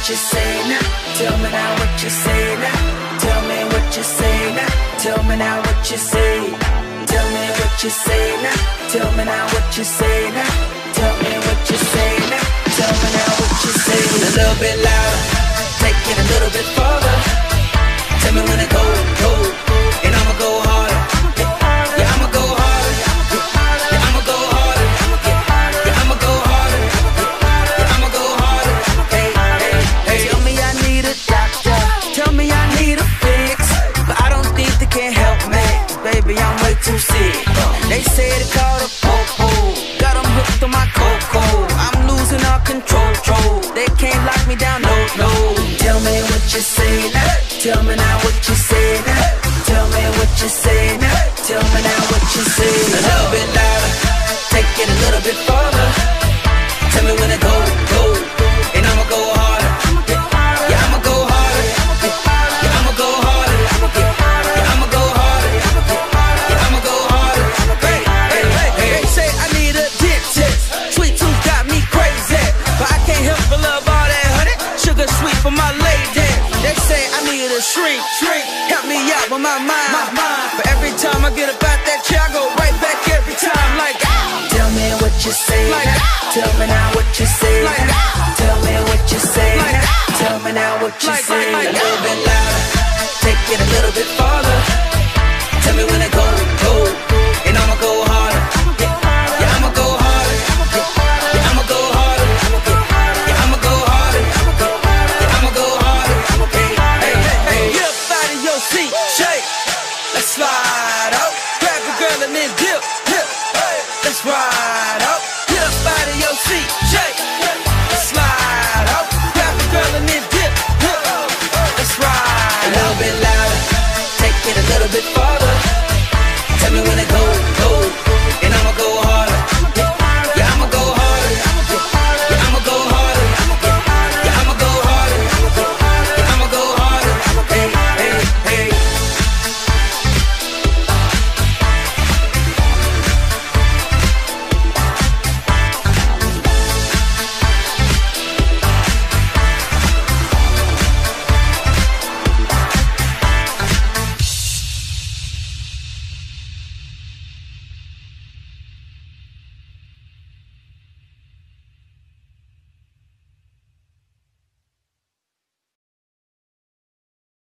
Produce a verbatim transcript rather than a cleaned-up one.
you say now. Tell me now what you say now. Tell me what you say now. Tell me now what you say. Tell me what you say now. Tell me now what you say now. Tell me what you say now. Tell me now what you say. A little bit louder, take it a little bit further. Tell me when it go, go, and I'ma go harder. Yeah, I'ma go harder. Yeah, I'ma go harder. Yeah, I'ma go harder. Yeah, I'ma go harder. Hey, hey, hey. Tell me I need a doctor. Tell me I need a fix, but I don't think they can help me. Baby, I'm way too sick. They say they call the po-po. Got them hooked on my cocoa. I'm losing all control. They can't lock me down, no, no. Tell me what you say now. Tell me now what you say now. Tell me what you say now. Tell me now what you say. A little bit louder, take it a little bit further. Tell me when it go, go, and I'ma go harder. Yeah, I'ma go harder. Yeah, I'ma go harder. Yeah, I'ma go harder. Yeah, I'ma go harder. Hey, hey, hey, hey. They say I need a dentist. Sweet tooth got me crazy, but I can't help but love all that honey. Sugar sweet for my lady. They say I need a shrink, shrink. Help me out with my mind, my mind. But every time I get about that chair, I go right back every time. Like, ah. Tell me what you say. Like, ah. Tell me now what you say. Like, ah. Tell me what you say. Like, ah. Tell me now what you like, say. Like, like, a little bit